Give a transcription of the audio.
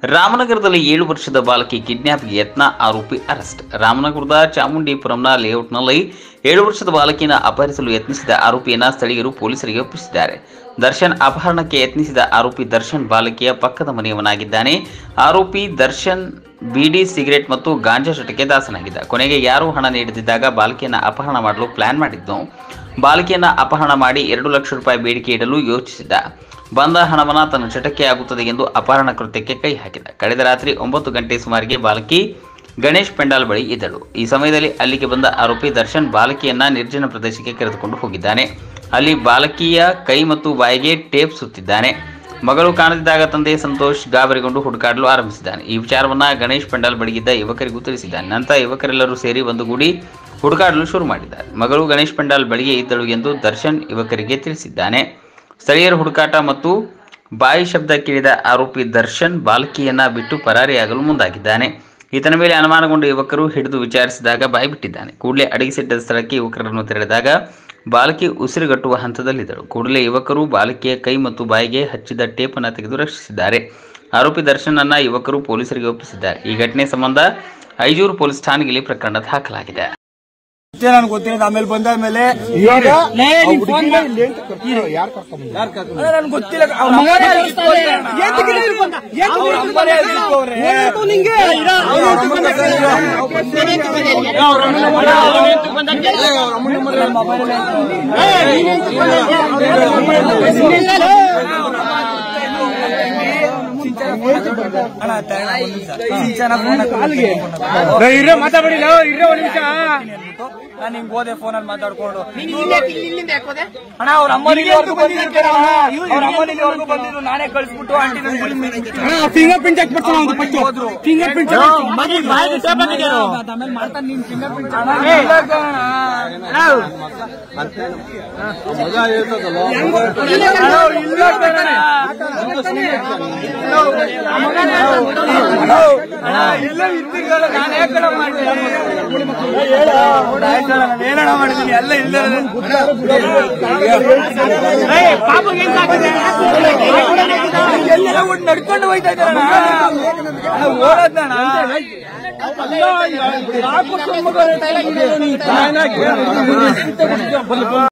ರಾಮನಗರದಲ್ಲಿ 7 ವರ್ಷದ ಬಾಲಕಿ ಕಿಡ್ನಾಪ್ಗೆ ಯತ್ನ, ಆರೋಪಿ ಅರೆಸ್ಟ್. ರಾಮನಗರದ ಚಾಮುಂಡಿಪುರಂನ ಲೇಔಟ್ನಲ್ಲಿ 7 ವರ್ಷದ ಬಾಲಕಿಯನ್ನು ಅಪಹರಿಸಲು ಯತ್ನಿಸಿದ ಆರೋಪಿಯನ್ನು ಸ್ಥಳೀಯರು ಪೊಲೀಸರಿಗೆ ಒಪ್ಪಿಸಿದ್ದಾರೆ. ದರ್ಶನ್ ಅಪಹರಣಕ್ಕೆ ಯತ್ನಿಸಿದ ಆರೋಪಿ ದರ್ಶನ್ ಬಾಲಕಿಯ ಪಕ್ಕದ ಮನೆಯವನಾಗಿದ್ದಾನೆ. ಆರೋಪಿ ದರ್ಶನ್ ಬೀಡಿ, ಸಿಗರೆಟ್ ಮತ್ತು ಗಾಂಜಾ ಚಟಕ್ಕೆ ದಾಸನಾಗಿದ್ದ. ಕೊನೆಗೆ ಯಾರೋ ಹಣ ನೀಡದಿದ್ದಾಗ ಬಾಲಕಿಯನ್ನು ಅಪಹರಣ ಮಾಡಲು ಪ್ಲಾನ್ ಮಾಡಿದ್ದು. ಬಾಲಕಿಯನ್ನು ಅಪಹರಣ ಮಾಡಿ 2 ಲಕ್ಷ ರೂಪಾಯಿ ಬೇಡಿಕೆ ಇಡಲು ಯೋಚಿಸಿದ್ದ. ಬಂದ ಹಣವನ್ನು ತನ್ನ ಚಟಕ್ಕೆ ಆಗುತ್ತದೆ ಎಂದು ಅಪಹರಣ ಕೃತ್ಯಕ್ಕೆ ಕೈ ಹಾಕಿದ. ಕಳೆದ ರಾತ್ರಿ 9 ಗಂಟೆ ಸುಮಾರಿಗೆ ಬಾಲಕಿ ಗಣೇಶ್ ಪೆಂಡಾಲ್ ಬಳಿ ಇದ್ದಳು. ಈ ಸಮಯದಲ್ಲಿ ಅಲ್ಲಿಗೆ ಬಂದ ಆರೋಪಿ ದರ್ಶನ್ ಬಾಲಕಿಯನ್ನ ನಿರ್ಜನ ಪ್ರದೇಶಕ್ಕೆ ಕರೆದುಕೊಂಡು ಹೋಗಿದ್ದಾನೆ. ಅಲ್ಲಿ ಬಾಲಕಿಯ ಕೈ ಮತ್ತು ಬಾಯಿಗೆ ಟೇಪ್ ಸುತ್ತಿದ್ದಾನೆ. ಮಗಳು ಕಾಣದಿದ್ದಾಗ ತಂದೆ ಸಂತೋಷ್ ಗಾಬರಿಗೊಂಡು ಹುಡುಕಾಡಲು ಆರಂಭಿಸಿದ್ದಾನೆ. ಈ ವಿಚಾರವನ್ನ ಗಣೇಶ್ ಪೆಂಡಾಲ್ ಬಳಿಗಿದ್ದ ಯುವಕರಿಗೂ ತಿಳಿಸಿದ್ದಾನೆ. ನಂತರ ಯುವಕರೆಲ್ಲರೂ ಸೇರಿ ಒಂದುಗೂಡಿ ಹುಡುಕಾಡಲು ಶುರು ಮಾಡಿದ್ದಾರೆ. ಮಗಳು ಗಣೇಶ್ ಪೆಂಡಾಲ್ ಬಳಿಗೆ ಇದ್ದಳು ಎಂದು ದರ್ಶನ್ ಯುವಕರಿಗೆ ತಿಳಿಸಿದ್ದಾನೆ. ಸ್ಥಳೀಯರ ಹುಡುಕಾಟ ಮತ್ತು ಬಾಯಿ ಶಬ್ದ ಕೇಳಿದ ಆರೋಪಿ ದರ್ಶನ್ ಬಾಲಕಿಯನ್ನ ಬಿಟ್ಟು ಪರಾರಿಯಾಗಲು ಮುಂದಾಗಿದ್ದಾನೆ. ಈತನ ಮೇಲೆ ಅನುಮಾನಗೊಂಡ ಯುವಕರು ಹಿಡಿದು ವಿಚಾರಿಸಿದಾಗ ಬಾಯಿ ಬಿಟ್ಟಿದ್ದಾನೆ. ಕೂಡಲೇ ಅಡಗಿಸಿಟ್ಟ ಸ್ಥಳಕ್ಕೆ ಯುವಕರನ್ನು ತೆರಳಿದಾಗ ಬಾಲಕಿ ಉಸಿರುಗಟ್ಟುವ ಹಂತದಲ್ಲಿದ್ದಳು. ಕೂಡಲೇ ಯುವಕರು ಬಾಲಕಿಯ ಕೈ ಮತ್ತು ಬಾಯಿಗೆ ಹಚ್ಚಿದ ಟೇಪ್ ಅನ್ನು ತೆಗೆದು ರಕ್ಷಿಸಿದ್ದಾರೆ. ಆರೋಪಿ ದರ್ಶನ್ ಅನ್ನ ಯುವಕರು ಪೊಲೀಸರಿಗೆ ಒಪ್ಪಿಸಿದ್ದಾರೆ. ಈ ಘಟನೆ ಸಂಬಂಧ ಐಜೂರು ಪೊಲೀಸ್ ಠಾಣೆಯಲ್ಲಿ ಪ್ರಕರಣ ದಾಖಲಾಗಿದೆ. ಗೊತ್ತಿಲ್ಲ. ಆಮೇಲೆ ಬಂದಾದ್ಮೇಲೆ ಗೊತ್ತಿಲ್ಲ. ಮಾತಾಡಿ ನಾನು ಹಿಂಗ್ ಹೋದೆ ಫೋನಲ್ಲಿ ಮಾತಾಡ್ಕೊಂಡು ಅಣ್ಣ ಅವ್ರ ಅಮ್ಮನಿವರೆಗೂ ಬಂದಿದ್ರು. ನಾನೇ ಕಳಿಸ್ಬಿಟ್ಟು ಆಂಟಿ ಫಿಂಗರ್ ಪ್ರಿಂಟ್ ಹಾಕ್ಬಿಡ್ತಾರೆ. ಫಿಂಗರ್ ಪ್ರಿಂಟ್ ಮಾಡ್ತಾನೆ. ನಿನ್ ಫಿಂಗರ್ ಪ್ರಿಂಟ್ ಏನ ಮಾಡಿದೀನಿ ಎಲ್ಲ ಇಲ್ಲ. ನಡ್ಕೊಂಡು ಹೋಯ್ತಾ ಇದ್ದಾರಣ್ಣ.